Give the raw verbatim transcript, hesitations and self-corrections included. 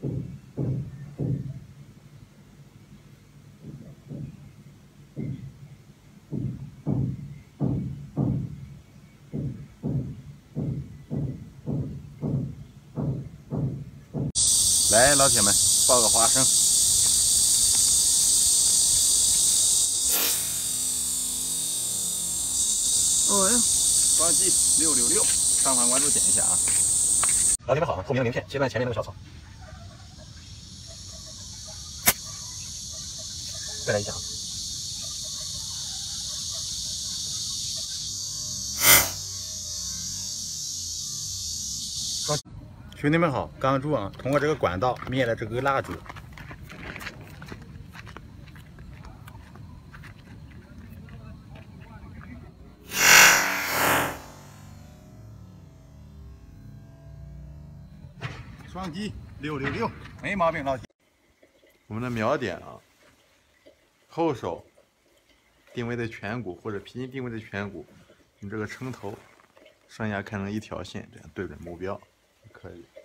来，老铁们，爆个花生！哦哟，双击六六六，上方关注点一下啊！老铁们好，透明的名片切断前面那个小草，再来一下啊！双兄弟们好，刚住啊，通过这个管道灭了这个蜡烛。 双击六六六，没毛病，老铁。我们的瞄点啊，后手定位在颧骨或者皮筋定位在颧骨，用这个撑头，上下看成一条线，这样对准目标就可以。